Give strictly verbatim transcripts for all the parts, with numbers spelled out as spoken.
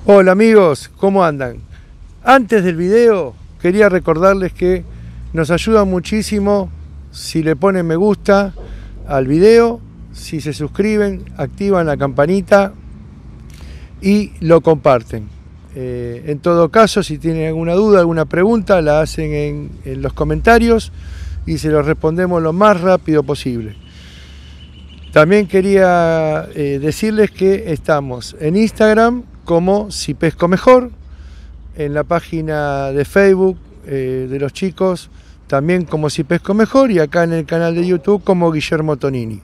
Hola amigos, ¿cómo andan? Antes del video quería recordarles que nos ayuda muchísimo si le ponen me gusta al video, si se suscriben, activan la campanita y lo comparten. Eh, en todo caso, si tienen alguna duda, alguna pregunta, la hacen en, en los comentarios y se los respondemos lo más rápido posible. También quería eh, decirles que estamos en Instagram como Si Pesco Mejor, en la página de Facebook eh, de los chicos también como Si Pesco Mejor, y acá en el canal de YouTube como Guillermo Tonini.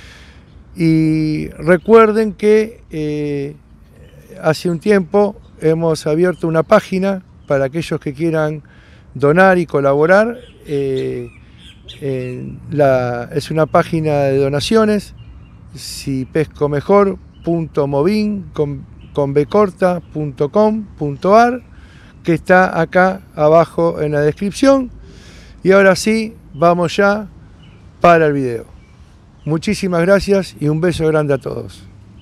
Y recuerden que eh, hace un tiempo hemos abierto una página para aquellos que quieran donar y colaborar. Eh, en la, es una página de donaciones, si pesco mejor punto movin con, con b corta punto com punto ar, que está acá abajo en la descripción. Y ahora sí, vamos ya para el video. Muchísimas gracias y un beso grande a todos.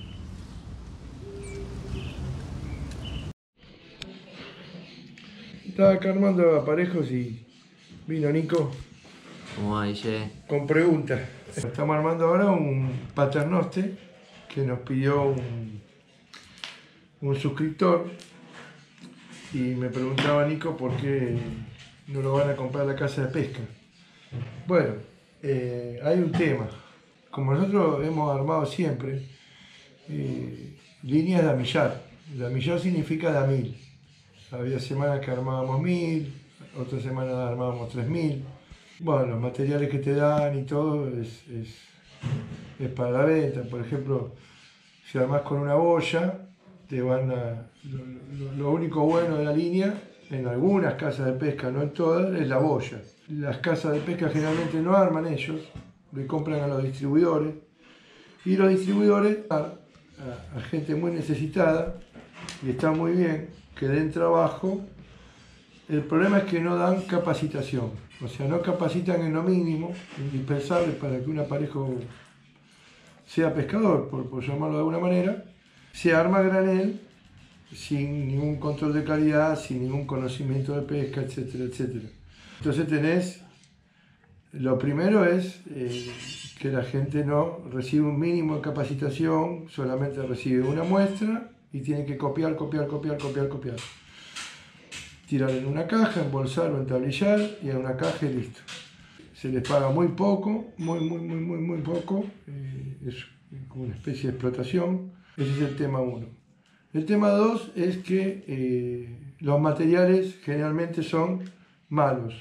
Estaba acá armando aparejos y vino Nico. ¿Cómo va, Guille? Con preguntas. Estamos armando ahora un paternoste que nos pidió un, un suscriptor, y me preguntaba Nico por qué no lo van a comprar a la casa de pesca. Bueno, eh, hay un tema. Como nosotros hemos armado siempre eh, líneas de amillar. De amillar significa de a mil. Había semanas que armábamos mil, otras semanas armábamos tres mil. Bueno, los materiales que te dan y todo es, es, es para la venta. Por ejemplo, si armás con una boya, te van a, lo, lo, lo único bueno de la línea, en algunas casas de pesca, no en todas, es la boya. Las casas de pesca generalmente no arman ellos, le compran a los distribuidores, y los distribuidores a, a, a gente muy necesitada, y está muy bien que den trabajo. El problema es que no dan capacitación, o sea, no capacitan en lo mínimo indispensable para que un aparejo sea pescador, por, por llamarlo de alguna manera. Se arma a granel, sin ningún control de calidad, sin ningún conocimiento de pesca, etcétera, etcétera. Entonces tenés, lo primero es eh, que la gente no recibe un mínimo de capacitación, solamente recibe una muestra y tiene que copiar, copiar, copiar, copiar, copiar. Tirar en una caja, embolsar o entablillar, y en una caja y listo. Se les paga muy poco, muy, muy, muy, muy, muy poco. Eh, es como una especie de explotación. Ese es el tema uno. El tema dos es que eh, los materiales generalmente son malos.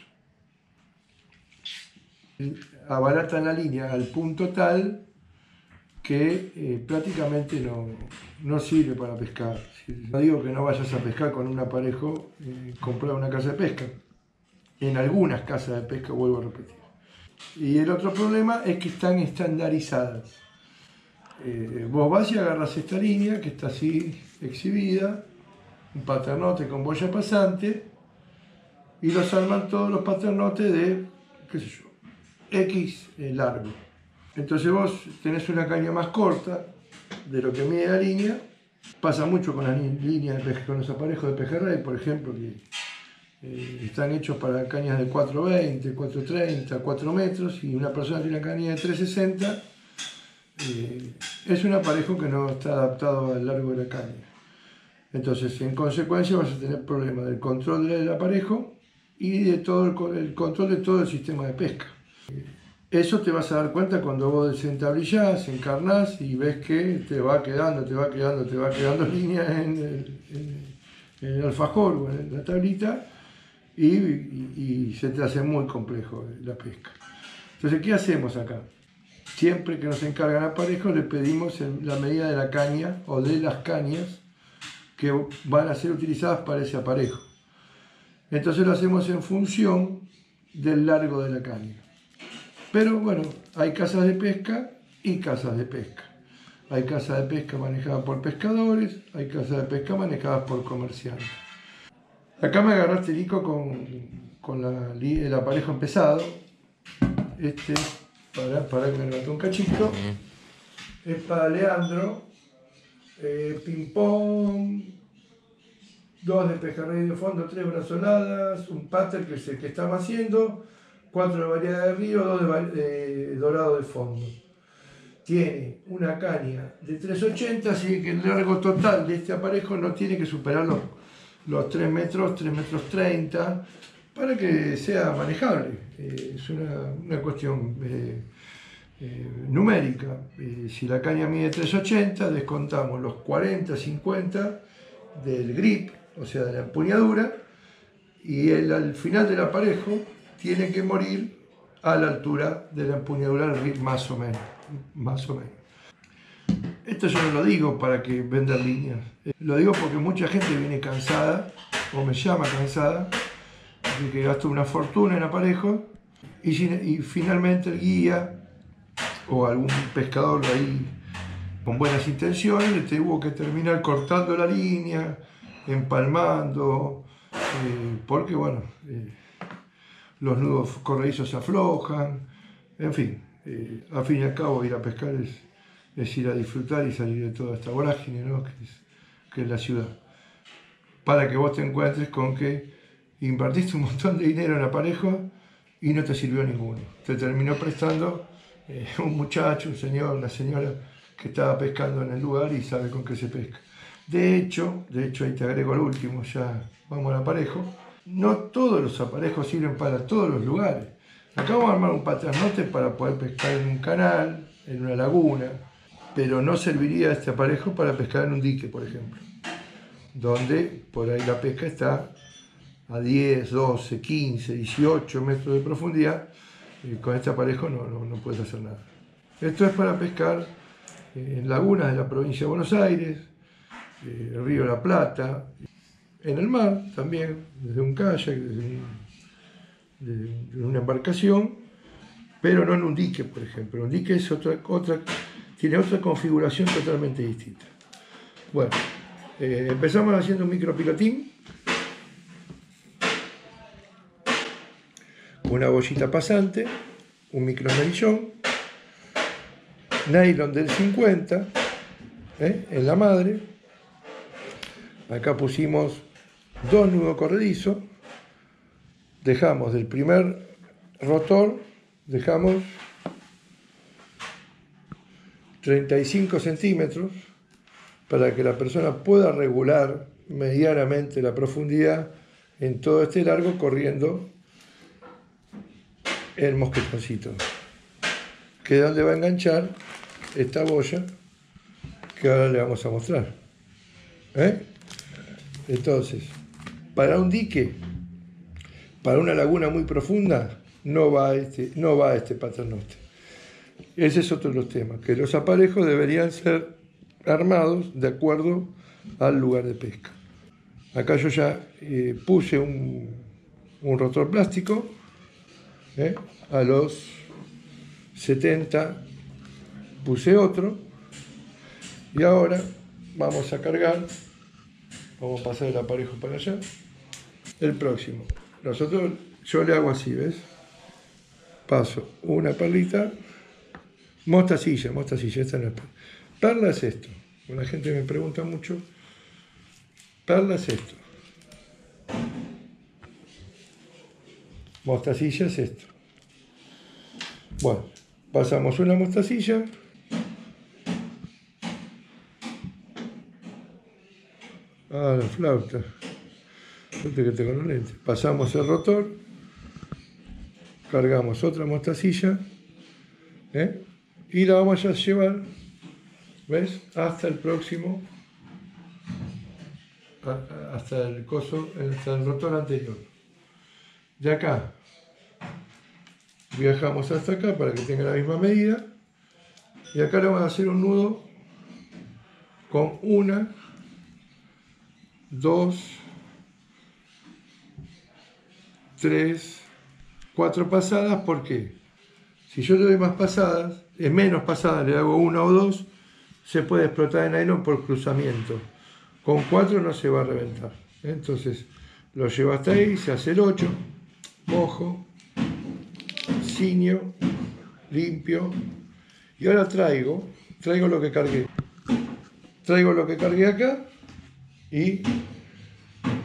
Abaratan la línea al punto tal que eh, prácticamente no, no sirve para pescar. No digo que no vayas a pescar con un aparejo eh, comprado en una casa de pesca. En algunas casas de pesca, vuelvo a repetir. Y el otro problema es que están estandarizadas. Eh, vos vas y agarras esta línea que está así exhibida, un paternote con boya pasante, y los arman todos los paternotes de, qué sé yo, X eh, largo. Entonces vos tenés una caña más corta de lo que mide la línea. Pasa mucho con las líneas de pesca, con los aparejos de pejerrey, por ejemplo, que eh, están hechos para cañas de cuatro veinte, cuatro treinta, cuatro metros, y una persona tiene una caña de tres sesenta. Eh, es un aparejo que no está adaptado al largo de la caña. Entonces, en consecuencia, vas a tener problemas del control del aparejo y de todo el, el control de todo el sistema de pesca. Eso te vas a dar cuenta cuando vos desentablillás, encarnás y ves que te va quedando, te va quedando, te va quedando línea en el, en, en el alfajor o en la tablita, y, y, y se te hace muy complejo la pesca. Entonces, ¿qué hacemos acá? Siempre que nos encargan aparejos, le pedimos la medida de la caña o de las cañas que van a ser utilizadas para ese aparejo. Entonces lo hacemos en función del largo de la caña. Pero bueno, hay casas de pesca y casas de pesca. Hay casas de pesca manejadas por pescadores, hay casas de pesca manejadas por comerciantes. Acá me agarraste, Nico, con, con la, el aparejo empezado. Este, para, para que me levante un cachito. Es para Leandro. Eh, ping-pong, dos de pejerrey de fondo, tres brazoladas, un pater que es el que estamos haciendo, cuatro de variedad de río, dos de, de dorado de fondo. Tiene una caña de tres ochenta, así que el largo total de este aparejo no tiene que superar los, los tres metros, tres metros treinta, para que sea manejable. Eh, es una, una cuestión eh, eh, numérica. Eh, si la caña mide tres ochenta, descontamos los cuarenta, cincuenta del grip, o sea, de la empuñadura, y el, al final del aparejo tiene que morir a la altura de la empuñadura del grip, más o menos. Más o menos. Esto yo no lo digo para que venda líneas, lo digo porque mucha gente viene cansada, o me llama cansada, de que gastó una fortuna en aparejos, y, y finalmente el guía o algún pescador ahí con buenas intenciones le tuvo que terminar cortando la línea, empalmando, eh, porque bueno, eh, los nudos corredizos se aflojan, en fin. Eh, a fin y al cabo, ir a pescar es, es ir a disfrutar y salir de toda esta vorágine, ¿no? que, es, que es la ciudad. Para que vos te encuentres con que invertiste un montón de dinero en aparejos y no te sirvió ninguno. Te terminó prestando eh, un muchacho, un señor, una señora que estaba pescando en el lugar y sabe con qué se pesca. De hecho, de hecho ahí te agrego el último, ya vamos al aparejo. No todos los aparejos sirven para todos los lugares. Acá vamos a armar un paternoste para poder pescar en un canal, en una laguna, pero no serviría este aparejo para pescar en un dique, por ejemplo, donde por ahí la pesca está a diez, doce, quince, dieciocho metros de profundidad, y con este aparejo no, no, no puedes hacer nada. Esto es para pescar en lagunas de la provincia de Buenos Aires, el río La Plata, en el mar también, desde un kayak, desde un de una embarcación, pero no en un dique, por ejemplo. Un dique es otra, otra, tiene otra configuración totalmente distinta. Bueno, eh, empezamos haciendo un micropilotín, una bollita pasante, un micromerillón, nylon del cincuenta, ¿eh? en la madre. Acá pusimos dos nudos corredizos. Dejamos del primer rotor, dejamos treinta y cinco centímetros para que la persona pueda regular medianamente la profundidad en todo este largo corriendo el mosquetoncito, que es donde va a enganchar esta boya que ahora le vamos a mostrar. ¿Eh? Entonces, para un dique, para una laguna muy profunda, no va a este, no va a este paternoste. Ese es otro de los temas, que los aparejos deberían ser armados de acuerdo al lugar de pesca. Acá yo ya eh, puse un, un rotor plástico, ¿eh? A los setenta puse otro, y ahora vamos a cargar, vamos a pasar el aparejo para allá, el próximo. Nosotros, yo le hago así, ¿ves? Paso una perlita, mostacilla, mostacilla, esta no es perla. Perla es esto. La gente me pregunta mucho, perla es esto. Mostacilla es esto. Bueno, pasamos una mostacilla. Ah, la flauta. Suerte que tengo los lentes. Pasamos el rotor, cargamos otra mostacilla, ¿eh? Y la vamos a llevar, ¿ves? Hasta el próximo, hasta el coso, hasta el rotor anterior. De acá viajamos hasta acá para que tenga la misma medida, y acá le vamos a hacer un nudo con una, dos, tres, cuatro pasadas. ¿Por qué? Si yo le doy más pasadas, es menos pasadas, le hago una o dos, se puede explotar el nylon por cruzamiento. Con cuatro no se va a reventar. Entonces lo llevo hasta ahí, se hace el ocho, mojo, ciño, limpio, y ahora traigo, traigo lo que cargué. Traigo lo que cargué acá y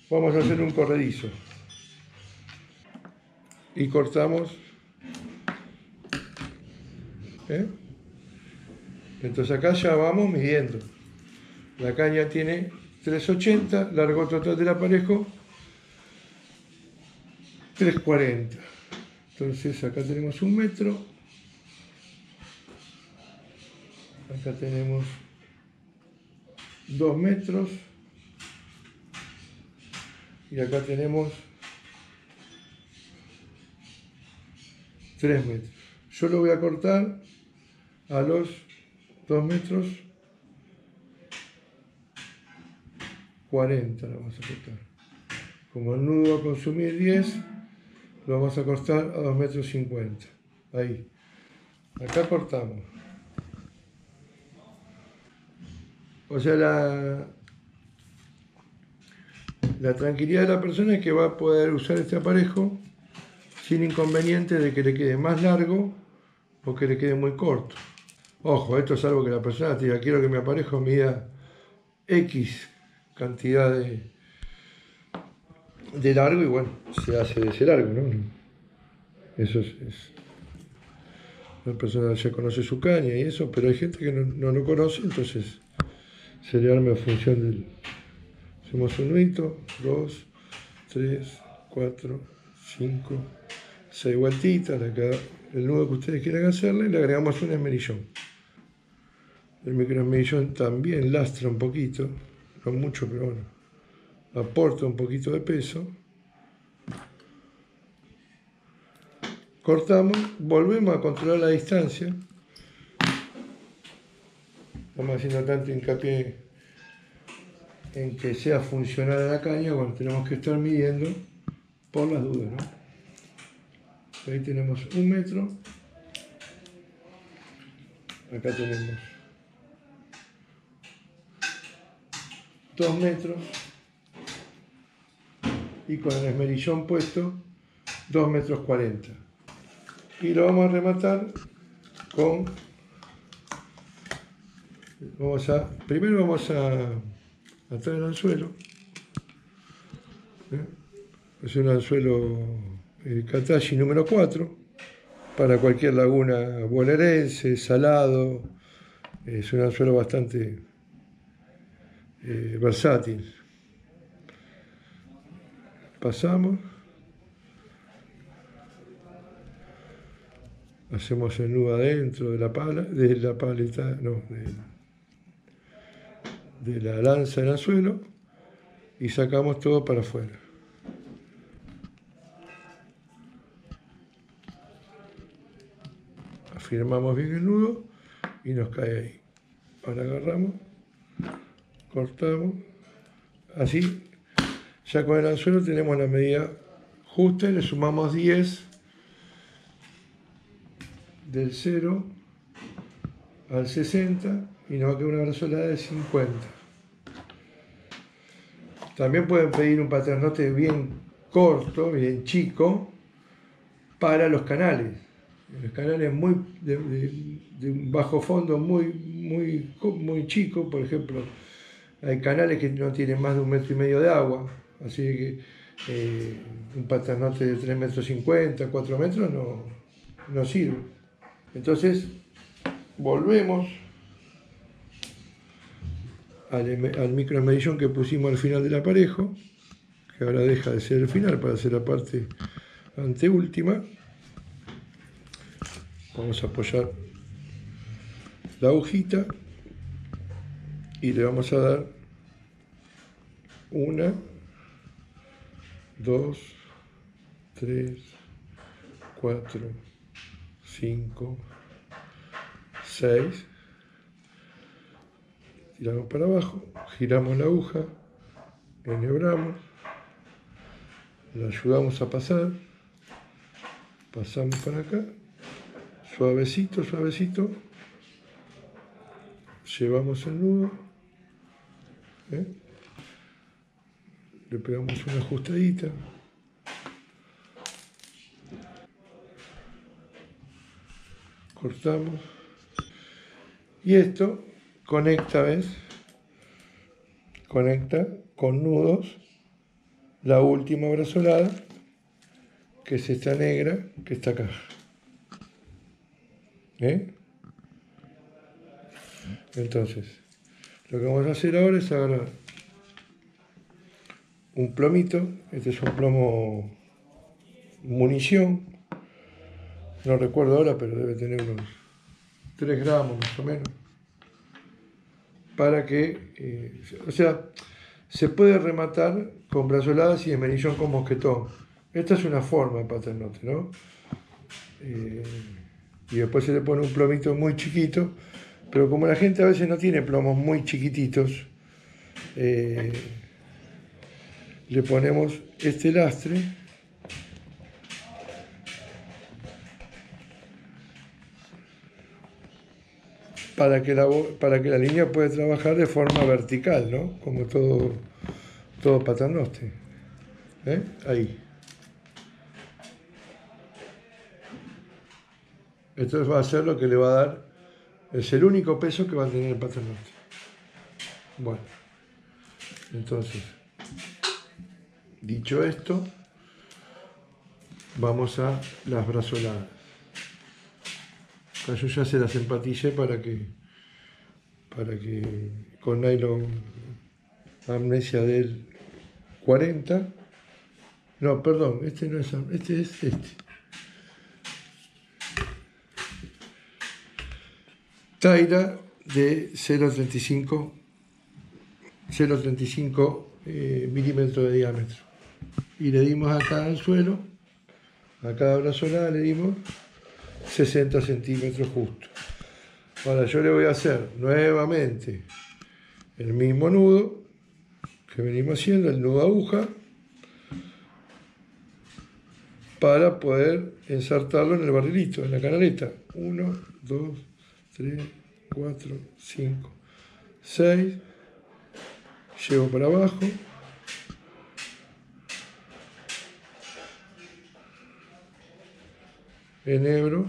vamos a hacer un corredizo. Y cortamos. ¿Eh? Entonces acá ya vamos midiendo. La caña tiene tres ochenta, largo total del aparejo tres cuarenta. Entonces acá tenemos un metro. Acá tenemos dos metros. Y acá tenemos tres metros. Yo lo voy a cortar a los dos metros cuarenta, lo vamos a cortar. Como el nudo va a consumir diez, lo vamos a cortar a dos metros cincuenta. Ahí. Acá cortamos. O sea, la, la tranquilidad de la persona es que va a poder usar este aparejo sin inconveniente de que le quede más largo o que le quede muy corto. Ojo, esto es algo que la persona te diga, quiero que mi aparejo mida X cantidad de, de largo y bueno, se hace de ese largo, ¿no? Eso es, es... La persona ya conoce su caña y eso, pero hay gente que no, no lo conoce, entonces se le arma en función del... Hacemos un nudito, dos, tres, cuatro, cinco, seis vueltitas, acá el nudo que ustedes quieran hacerle, le agregamos un esmerillón. El microesmerillón también lastra un poquito, no mucho, pero bueno, aporta un poquito de peso. Cortamos, volvemos a controlar la distancia. Estamos haciendo tanto hincapié en que sea funcional la caña, bueno, tenemos que estar midiendo por las dudas, ¿no? Ahí tenemos un metro. Acá tenemos dos metros. Y con el esmerillón puesto, dos metros cuarenta. Y lo vamos a rematar con... Vamos a, primero vamos a atar el anzuelo. ¿Eh? Es un anzuelo eh, Katashi número cuatro para cualquier laguna bonaerense, salado. Es un anzuelo bastante eh, versátil. Pasamos. Hacemos el nudo adentro de la pala, de la paleta, no, de, de la lanza del anzuelo y sacamos todo para afuera. Afirmamos bien el nudo y nos cae ahí. Ahora agarramos, cortamos, así, ya con el anzuelo tenemos la medida justa y le sumamos diez del cero al sesenta y nos va a quedar una brazolada de cincuenta. También pueden pedir un paternote bien corto, bien chico, para los canales. Los canales muy de, de, de un bajo fondo muy, muy, muy chico, por ejemplo, hay canales que no tienen más de un metro y medio de agua, así que eh, un paternote de tres metros cincuenta, cuatro metros no, no sirve. Entonces, volvemos al, al microesmerillón que pusimos al final del aparejo, que ahora deja de ser el final para hacer la parte anteúltima. Vamos a apoyar la agujita y le vamos a dar una, dos, tres, cuatro, cinco, seis, tiramos para abajo, giramos la aguja, enhebramos, la ayudamos a pasar, pasamos para acá, suavecito, suavecito, llevamos el nudo, ¿eh? Le pegamos una ajustadita. Cortamos y esto conecta, ¿ves? Conecta con nudos la última brazolada, que es esta negra que está acá. ¿Eh? Entonces, lo que vamos a hacer ahora es agarrar un plomito. Este es un plomo munición, no recuerdo ahora, pero debe tener unos tres gramos más o menos, para que, eh, o sea, se puede rematar con brazoladas y esmerillón con mosquetón. Esta es una forma de paternotte, ¿no? Eh, y después se le pone un plomito muy chiquito, pero como la gente a veces no tiene plomos muy chiquititos, eh, le ponemos este lastre para que la, para que la línea pueda trabajar de forma vertical, ¿no? Como todo, todo paternotte. ¿Eh? Ahí. Esto va a ser lo que le va a dar, es el único peso que va a tener el paternotte. Bueno, entonces, dicho esto, vamos a las brazoladas. Acá yo ya se las empatillé para que, para que con nylon Amnesia del cuarenta, no, perdón, este no es, este es este. Taira de cero coma treinta y cinco eh, milímetros de diámetro. Y le dimos acá al suelo, a cada brazolada le dimos sesenta centímetros justo. Ahora yo le voy a hacer nuevamente el mismo nudo que venimos haciendo, el nudo aguja, para poder ensartarlo en el barrilito, en la canaleta. uno, dos, tres, cuatro, cinco, seis. Llevo para abajo. Enhebro.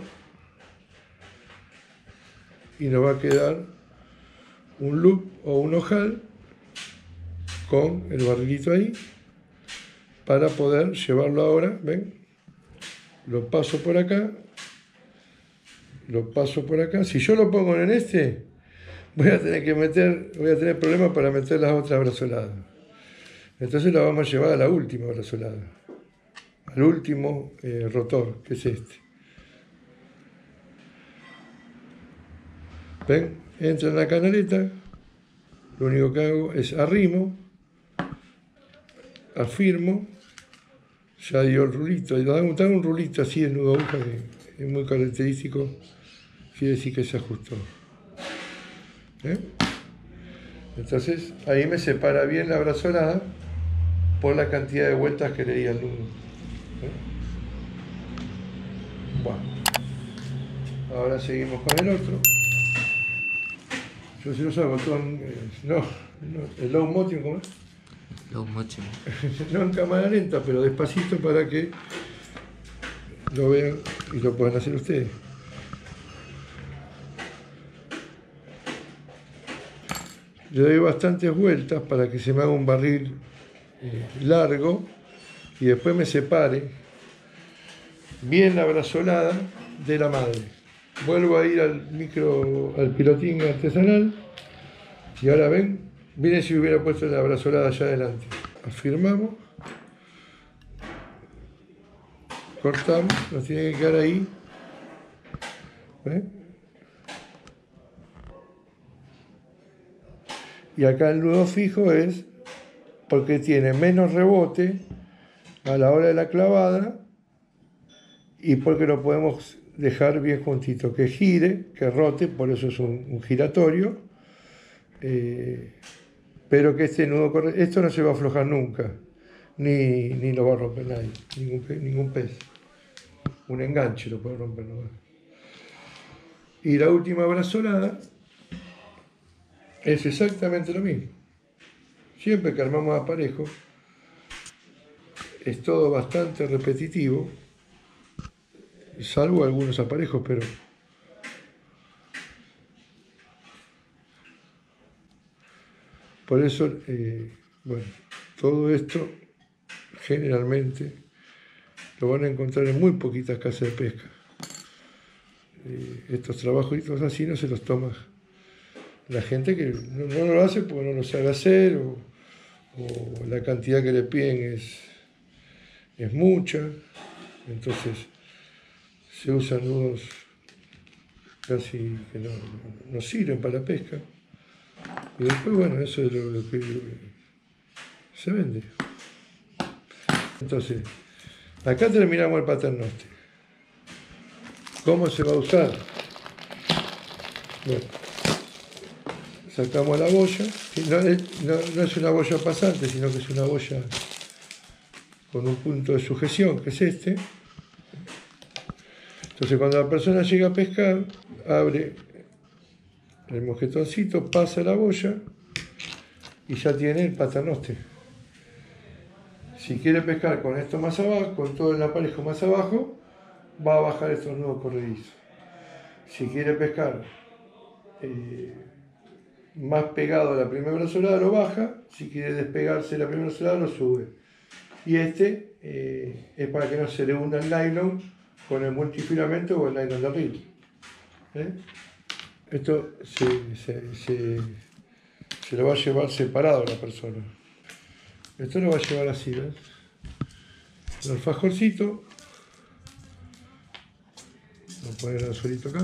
Y nos va a quedar un loop o un ojal con el barrilito ahí para poder llevarlo ahora, ¿ven? Lo paso por acá, lo paso por acá. Si yo lo pongo en este, voy a tener que meter, voy a tener problemas para meter las otras brazoladas. Entonces la vamos a llevar a la última brazolada, al último eh, rotor, que es este. ¿Ven? Entra en la canaleta, lo único que hago es arrimo, afirmo, ya dio el rulito, da un rulito así de nudo aguja que es muy característico, quiere decir que se ajustó. ¿Eh? Entonces ahí me separa bien la brazolada por la cantidad de vueltas que le di al nudo. ¿Eh? Bueno, ahora seguimos con el otro. Yo si lo hago todo en, eh, no, no, el low motion, ¿cómo es? Low motion. No en cámara lenta, pero despacito para que lo vean y lo puedan hacer ustedes. Le doy bastantes vueltas para que se me haga un barril eh, largo y después me separe bien la brazolada de la madre. Vuelvo a ir al micro, al pilotín artesanal y ahora ven, miren si hubiera puesto la brazolada allá adelante. Afirmamos, cortamos, nos tiene que quedar ahí. ¿Ven? Y acá el nudo fijo es porque tiene menos rebote a la hora de la clavada y porque lo podemos dejar bien juntito, que gire, que rote, por eso es un, un giratorio, eh, pero que este nudo corre, esto no se va a aflojar nunca, ni, ni lo va a romper nadie, ningún, ningún pez, un enganche lo puede romper nomás. Y la última brazolada es exactamente lo mismo. Siempre que armamos aparejo, es todo bastante repetitivo, salvo algunos aparejos, pero por eso, eh, bueno, todo esto generalmente, lo van a encontrar en muy poquitas casas de pesca. Eh, estos trabajitos así no se los toma la gente que no, no lo hace porque no lo sabe hacer, o, o la cantidad que le piden es, es mucha, entonces se usan nudos casi que no, no sirven para la pesca. Y después, bueno, eso es lo, lo que se vende. Entonces, acá terminamos el paternoster. ¿Cómo se va a usar? Bueno, sacamos la boya. No es, no, no es una boya pasante, sino que es una boya con un punto de sujeción, que es este. Entonces, cuando la persona llega a pescar, abre el mosquetoncito, pasa la boya y ya tiene el paternoster. Si quiere pescar con esto más abajo, con todo el aparejo más abajo, va a bajar estos nudos corredizos. Si quiere pescar eh, más pegado a la primera brazolada, lo baja. Si quiere despegarse de la primera brazolada, lo sube. Y este eh, es para que no se le hunda el nylon con el multifilamento o el nylon de reel. ¿Eh? Esto se, se, se, se lo va a llevar separado la persona. Esto lo va a llevar así, ¿ves? El alfajorcito. Voy a poner el anzuelito acá.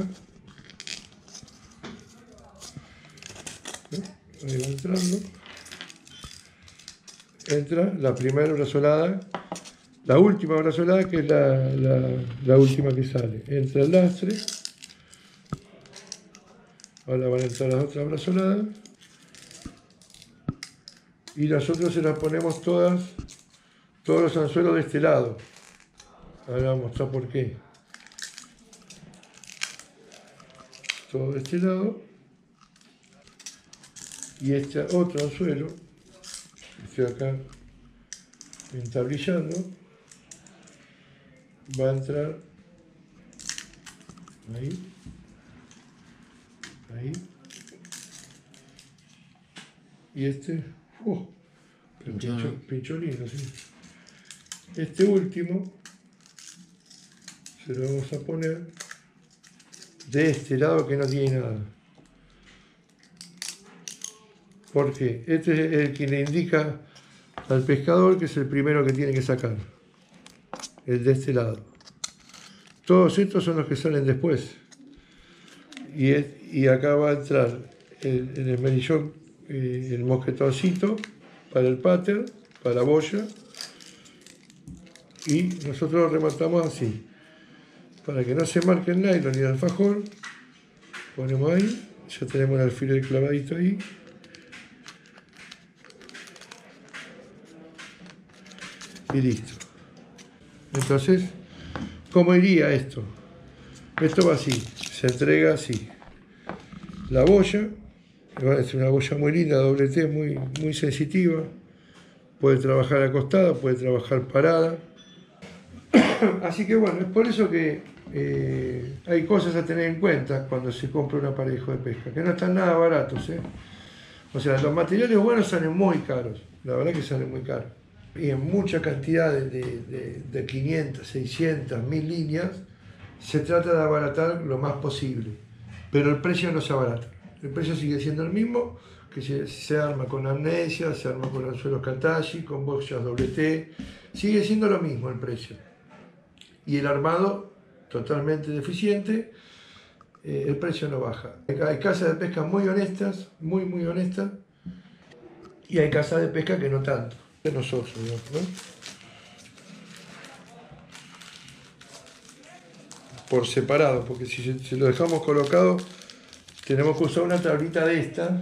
Ahí va entrando. Entra la primera brazolada, la última brazolada, que es la, la, la última que sale. Entra el lastre. Ahora van a entrar las otras brazoladas. Y nosotros se las ponemos todas, todos los anzuelos de este lado. Ahora vamos a mostrar por qué. Todo de este lado. Y este otro anzuelo, que estoy acá entablillando, va a entrar ahí, ahí. Y este, oh, pincho, pincholino, sí. Este último se lo vamos a poner de este lado que no tiene nada. Porque este es el que le indica al pescador que es el primero que tiene que sacar. El de este lado. Todos estos son los que salen después. Y, es, y acá va a entrar el, el esmerillón, eh, el mosquetoncito para el pater, para la boya. Y nosotros lo rematamos así. Para que no se marque el nylon ni el alfajor, ponemos ahí. Ya tenemos el alfiler clavadito ahí. Y listo. Entonces, ¿cómo iría esto? Esto va así, se entrega así. La boya, es una boya muy linda, doble T, muy, muy sensitiva. Puede trabajar acostada, puede trabajar parada. Así que bueno, es por eso que eh, hay cosas a tener en cuenta cuando se compra un aparejo de pesca, que no están nada baratos, ¿eh? O sea, los materiales buenos salen muy caros, la verdad que salen muy caros. Y en mucha cantidad de, de, de quinientas, seiscientas, mil líneas, se trata de abaratar lo más posible. Pero el precio no se abarata. El precio sigue siendo el mismo, que se, se arma con amnesia, se arma con anzuelos Katashi, con boyas doble T. Sigue siendo lo mismo el precio. Y el armado, totalmente deficiente, eh, el precio no baja. Hay casas de pesca muy honestas, muy, muy honestas, y hay casas de pesca que no tanto. De nosotros, digamos, ¿no? Por separado, porque si, si lo dejamos colocado, tenemos que usar una tablita de esta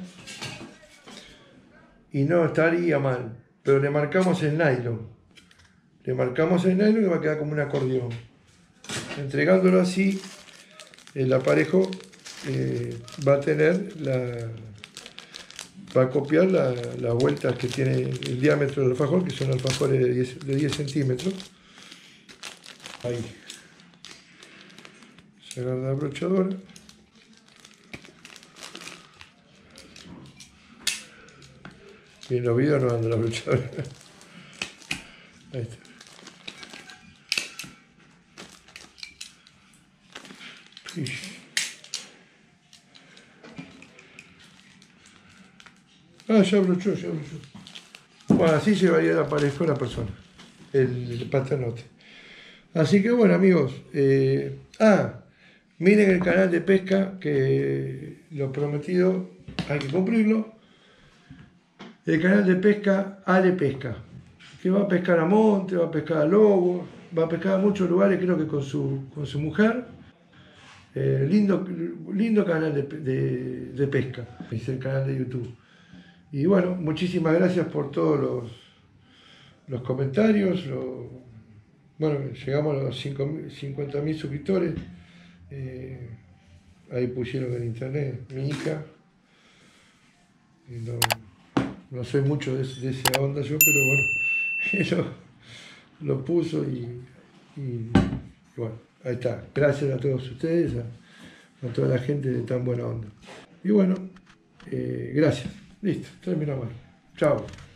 y no estaría mal, pero le marcamos el nylon. Le marcamos el nylon y va a quedar como un acordeón. Entregándolo así, el aparejo eh, va a tener la. Va a copiar la, las vueltas que tiene el diámetro del alfajor, que son alfajores de diez, de diez centímetros. Ahí. Se agarra la brochadora. Y en los videos no anda la brochadora. Ahí está. Fish. Ah, ya brochó, ya brochó. Bueno, así llevaría la pareja a la persona, el, el paternote. Así que bueno, amigos. Eh, ah, miren el canal de pesca, que lo prometido hay que cumplirlo. El canal de pesca Ale Pesca, que va a pescar a monte, va a pescar a lobo, va a pescar a muchos lugares, creo que con su, con su mujer. Eh, lindo, lindo canal de, de, de pesca, es el canal de YouTube. Y bueno, muchísimas gracias por todos los, los comentarios. Lo, bueno, llegamos a los cincuenta mil suscriptores. Eh, ahí pusieron en internet mi hija. No, no soy mucho de, de esa onda yo, pero bueno, ella lo puso y, y, y bueno, ahí está. Gracias a todos ustedes, a, a toda la gente de tan buena onda. Y bueno, eh, gracias. Listo, terminamos. Chao.